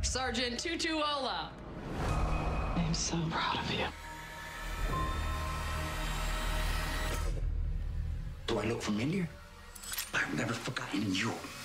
Sergeant Tutuola. I'm so proud of you. Do I look familiar? I've never forgotten you.